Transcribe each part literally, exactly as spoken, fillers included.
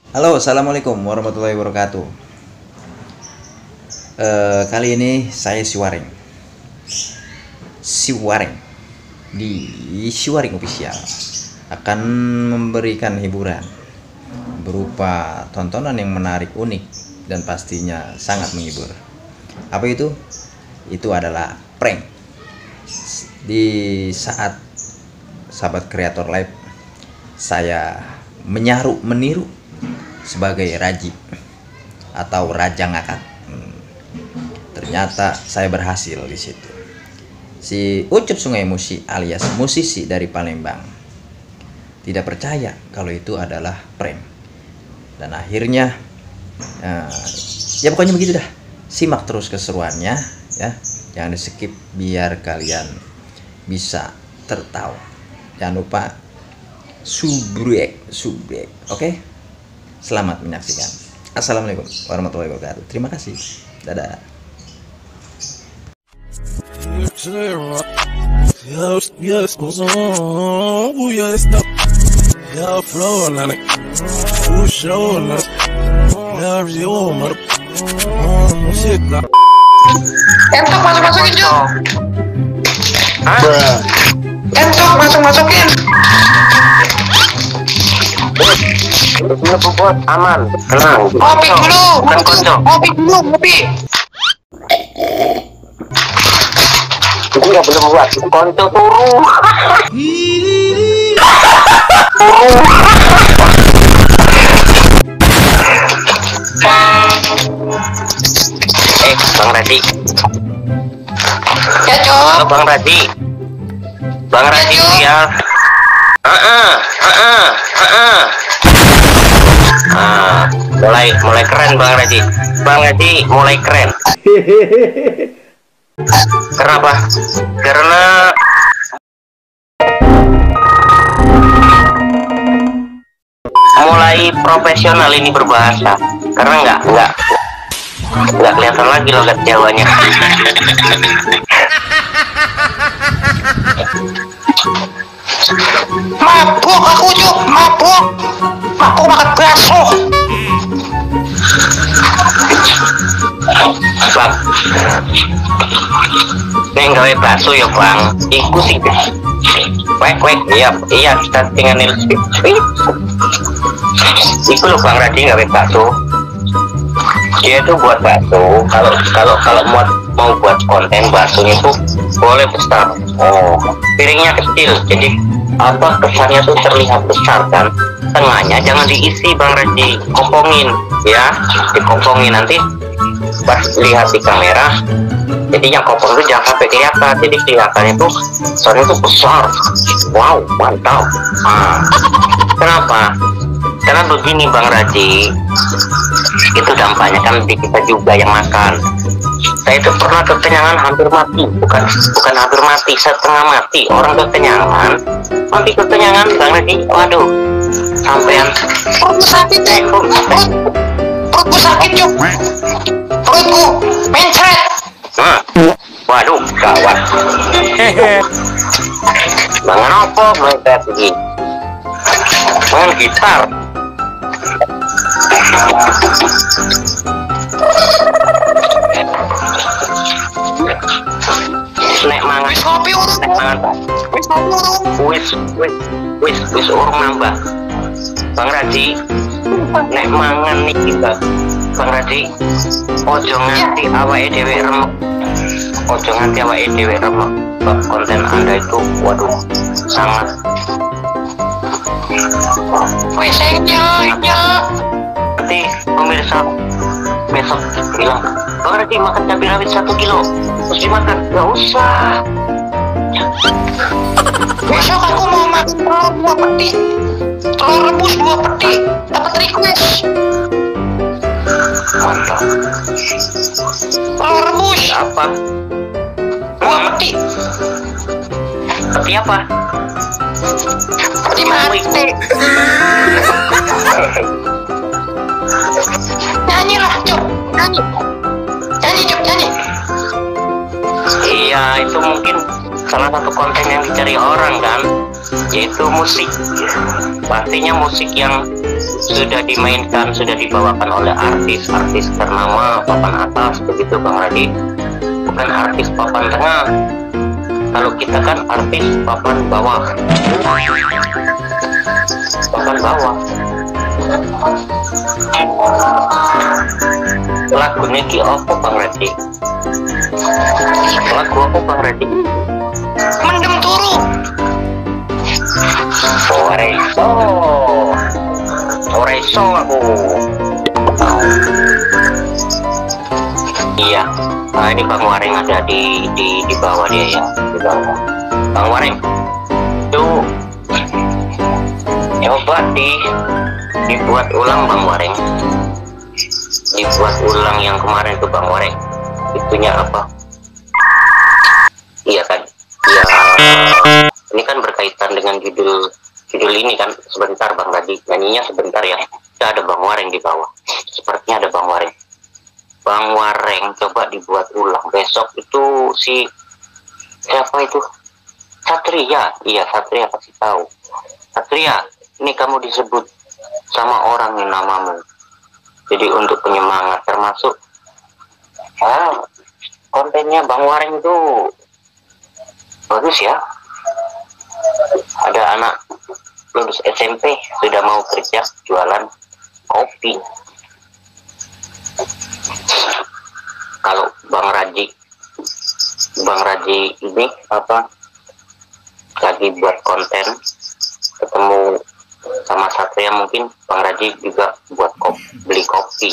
Halo, assalamualaikum warahmatullahi wabarakatuh. Eh, kali ini saya Siwaring, Siwaring di Siwaring Official akan memberikan hiburan berupa tontonan yang menarik, unik, dan pastinya sangat menghibur. Apa itu? Itu adalah prank. Di saat sahabat kreator live, saya menyaru, meniru sebagai Raji atau Raja Ngakak. Hmm. Ternyata saya berhasil di situ. Si Ucup Sungai Musi alias musisi dari Palembang tidak percaya kalau itu adalah prank. Dan akhirnya uh, ya pokoknya begitu dah. Simak terus keseruannya ya. Jangan di skip biar kalian bisa tertawa. Jangan lupa subrek, subrek. Oke? Okay? Selamat menyaksikan. Assalamualaikum warahmatullahi wabarakatuh. Terima kasih. Dadah. Entok masuk masukin Cuk. Entok masuk masukin. Ini bubut aman, tenang. Ngopi dulu, bukan konco. ngopi dulu, ngopi. Itu nggak belum buat konco turu. Eh, Bang Radi. Ya Cuk. Halo Bang Radi. Bang Radi ya. Heeh, heeh, heeh. Ah, mulai mulai keren Bang Radi. Bang Radi mulai keren. Kenapa? Karena mulai profesional ini berbahasa. Karena nggak nggak nggak kelihatan lagi logat Jawanya. Mabuk aku Cuk, mabuk. Mabuk makan bakso. Bang, ini gawe bakso ya Bang. Iku sih. Wek wek, iya iya kita tinggal nilai. Iku loh Bang Radi gawe bakso. Dia itu buat bakso. Kalau kalau kalau mau mau buat konten baksonya itu boleh besar. Oh, piringnya kecil. Jadi apa kesannya tuh terlihat besar kan? Tengahnya jangan diisi Bang Radi, kompongin ya, dikompongin nanti pas lihat di kamera. Jadi yang kopong itu jangan sampai kelihatan, jadi kelihatannya tuh soalnya tuh besar. Wow, mantap. Ah, kenapa? Karena begini Bang Raji, itu dampaknya kan di kita juga yang makan. Saya itu pernah kekenyangan hampir mati, bukan bukan hampir mati, setengah mati. Orang kekenyangan, mati kekenyangan Bang Raji. Waduh, sampean Perutku sakit deh. Perut, perutku sakit Cuk. Perutku mencret. Nah, waduh, gawat. Mangan apa mereka begini? Main gitar. Nek mangan, Wis ngopi urung. nek mangan, Wis ngopi urung. wis wis wis wis urung nambah. Bang Raji, nek mangan nih kita, Bang Raji, ojo nganti awake dhewe remek, ojo nganti awake dhewe remek. Konten Anda itu, waduh, sangat. Wis enyak, enyak. Nanti pemirsa besok bilang, Bang Raji makan cabai rawit satu kilo, terus dimakan, nggak usah. Besok aku mau makan telur dua peti. Telur rebus dua peti. Dapat request. Mantap. Telur rebus Apa? dua peti. Seperti apa? Peti mati. Nyanyi lah Cuk, nyanyi. Nyanyi Cuk, nyanyi. Iya, itu mungkin salah satu konten yang dicari orang kan, yaitu musik. Pastinya musik yang sudah dimainkan, sudah dibawakan oleh artis-artis ternama papan atas begitu Bang Radi, bukan artis papan tengah. Kalau kita kan artis papan bawah, papan bawah. Lagunya ki apa Bang Radi? Lagu apa Bang Radi? Mendem turu. Sore so, sore so aku. Iya, nah ini Bang Waring ada di di di bawah dia ya, di bawah. Bang Waring, tuh coba di dibuat ulang Bang Waring, dibuat ulang yang kemarin tuh Bang Waring. Itunya apa? Iya kan? Iya. Ini kan berkaitan dengan judul judul ini kan. Sebentar Bang Radi, nyanyinya sebentar ya. Kita ada Bang Waring di bawah. Sepertinya ada Bang Waring. Bang Waring coba dibuat ulang. Besok itu si siapa itu? Satria. Iya, Satria kasih tahu. Satria, ini kamu disebut sama orang yang namamu. Jadi untuk penyemangat, termasuk ah, kontennya Bang Waring itu bagus ya. Ada anak lulus S M P sudah mau kerja jualan kopi. Kalau Bang Raji, Bang Raji ini apa lagi buat konten, ketemu sama Satria, mungkin Bang Raji juga buat kopi, beli kopi.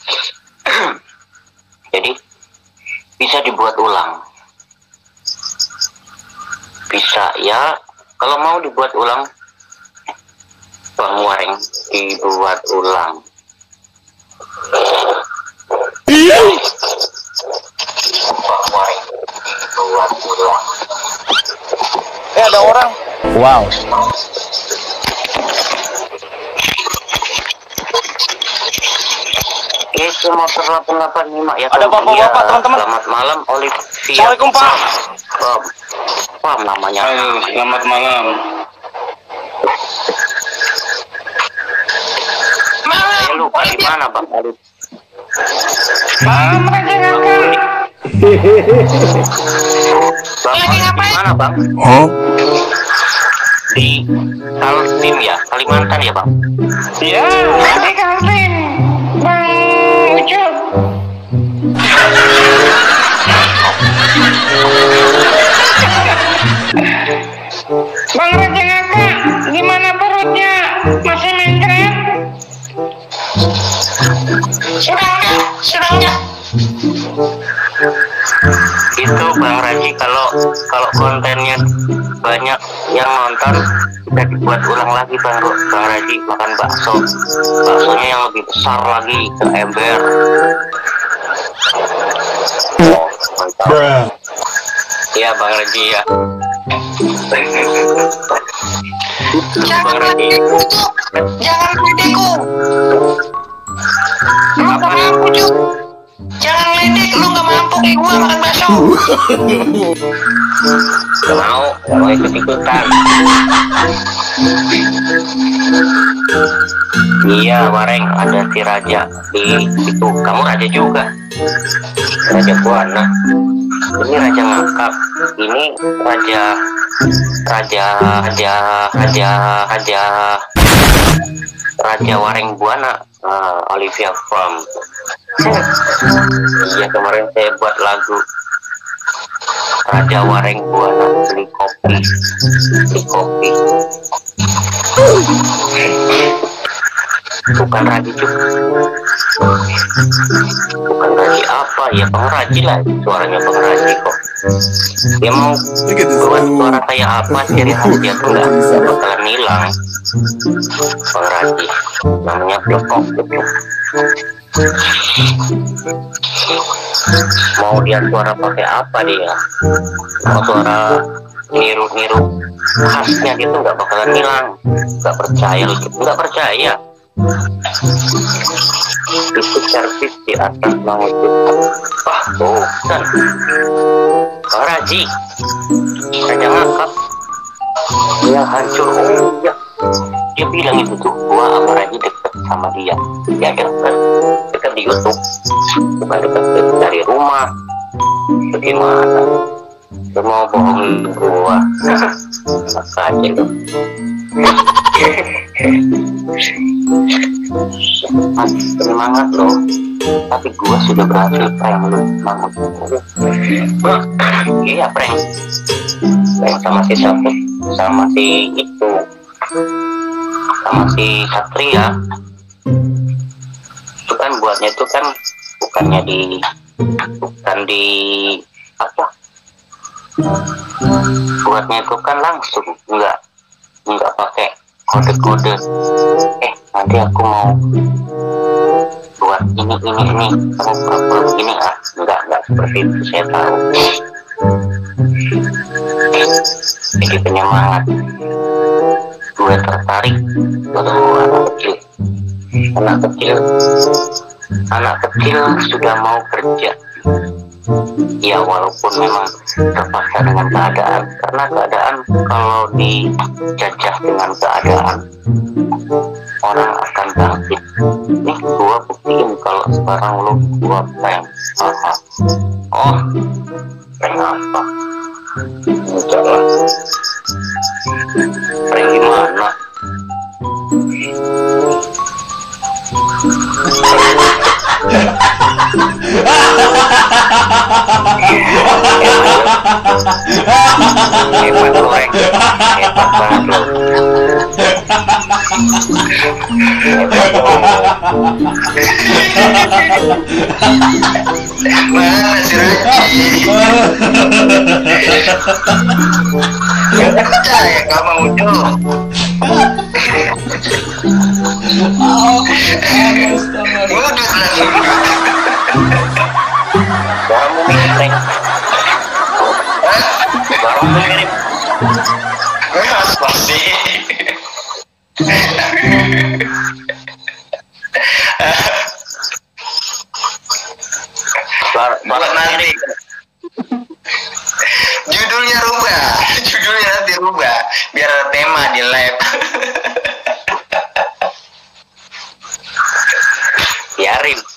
Jadi bisa dibuat ulang, bisa ya. Kalau mau dibuat ulang, Bang Waring dibuat ulang. Bang Waring dibuat ulang. Eh, ada orang. Wow. Itu motor delapan delapan lima ya. Ada bapak-bapak, teman-teman. Selamat malam Olivia. Assalamualaikum Pak. Bang, Bang namanya. Halo, selamat malam. Malam. Saya lupa di mana Bang Olivia. Malam Raja Kakak. Bang Lagi Olivia di ngapain? mana Bang? Huh? Di Kaltim ya, Kalimantan ya Bang. Ya, di kantin. Bang Ucup. Bang Raja Kakak, gimana perutnya? Masih mencret? Sudah enggak? Sudah enggak? Itu Bang Raji, kalau kalau kontennya banyak yang nonton udah dibuat ulang lagi Bang Bang Raji, makan bakso, baksonya yang lebih besar lagi, ke ember. Oh, mantap. Iya Bang Raji ya. Jangan ledeku tuh. Jangan ledeku. Lu gak mampu Cuk. Jangan ledek, lu gak mampu kayak gua makan bakso. Gak mau, gak mau ikut-ikutan. Iya Waring, ada si Raja di situ. Kamu Raja juga, Raja Buana. Ini Raja Ngakak. Ini Raja Raja Raja Raja Raja Raja Waring Buana. uh, Olivia From. Iya, kemarin saya buat lagu Raja Waring Buana, beli kopi, beli kopi. Bukan Raji Cuk, bukan Raji apa ya, Bang Raji lah, suaranya Bang Raji kok. Dia mau buat suara kayak apa, ciri khas dia tuh nggak bakalan hilang. Bang Raji namanya Blokok gitu. Mau dia suara pakai apa dia, mau suara niru-niru khasnya dia tuh nggak bakalan hilang. Nggak percaya lu, nggak percaya. Itu servis di atas mau itu. Wah, bukan Bang Raji, Raja Ngakak. Dia hancur. Oh iya, dia bilang itu tuh, gua sama Raji deket. sama dia. Ya dekat, dekat di YouTube, bukan dekat dari rumah. Bagaimana? Lu mau bohongin gua? Enak aja lu. Semangat loh, tapi gua sudah berhasil prank lu. Semangat. Iya prank, prank sama si siapa? Sama si itu, sama si Satria. Itu kan buatnya itu kan bukannya di, bukan di apa? Buatnya itu kan langsung, enggak, enggak pakai kode-kode. Eh nanti aku mau buat ini ini ini kamu pura-pura ini ah, enggak enggak seperti itu, saya tahu. Jadi penyemangat, gue tertarik. Waduh, anak kecil, anak kecil, anak kecil sudah mau kerja. Ya walaupun memang terpaksa dengan keadaan, karena keadaan kalau dijajah dengan keadaan orang akan bangkit. Nih gua buktiin kalau sekarang lu gua prank. Aha. Oh prank apa? Enggak lah, prank gimana? Hebat lu, Reng. Hebat banget lu. Hebat lu. Mana si Raji? Gak percaya gak mau jawab. Udah langsung. Kamu mirip, Reng. Kamu mirip. Mas pasti. Buat nanti. Judulnya rubah, judulnya nanti rubah biar ada tema di live. Biarin.